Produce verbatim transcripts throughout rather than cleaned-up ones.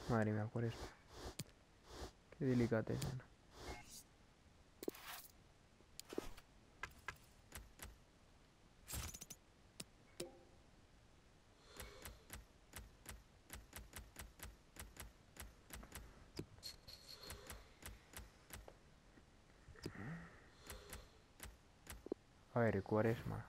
Madre mía, Cuaresma. Qué delicadeza, ¿no? A ver, Cuaresma.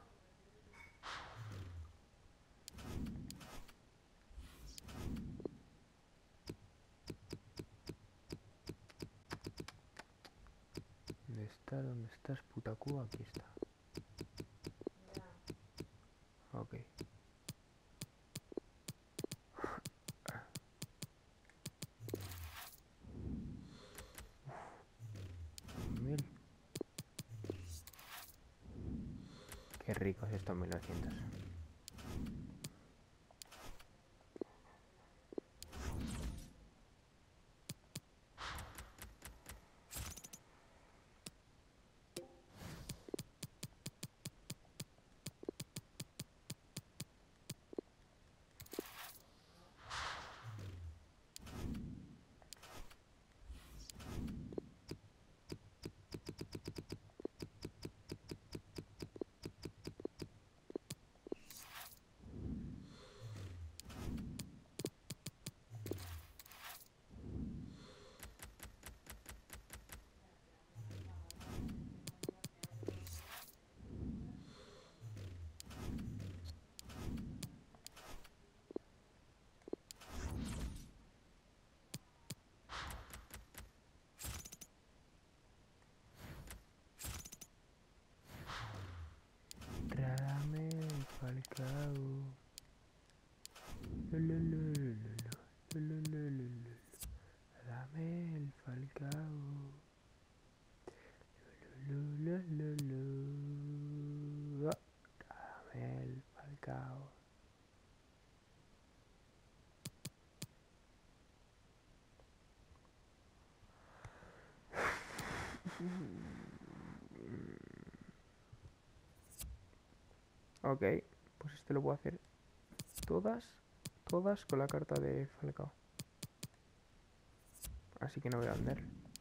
¿Dónde está? ¿Dónde estás, puta Cuba? Aquí está. Ok. Mil. Qué rico es esto, mil novecientos. Radamel Falcao. Lululululu, lululululu. Radamel Falcao. Lululululu. Radamel Falcao. Ok, pues este lo puedo hacer todas, todas con la carta de Falcao. Así que no voy a vender.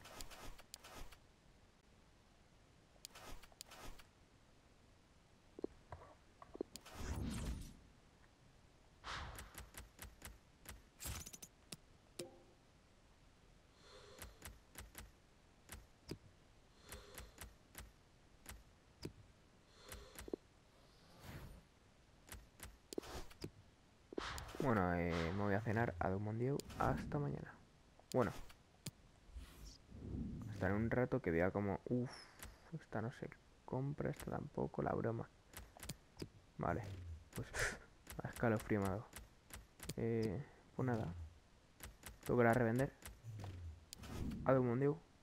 Bueno, eh, me voy a cenar a Dumondieu hasta mañana. Bueno, hasta en un rato que vea como... Uff, esta no se compra, esta tampoco, la broma. Vale, pues a escalofrío me ha dado. Eh, pues nada, tengo que ir a revender a Dumondieu.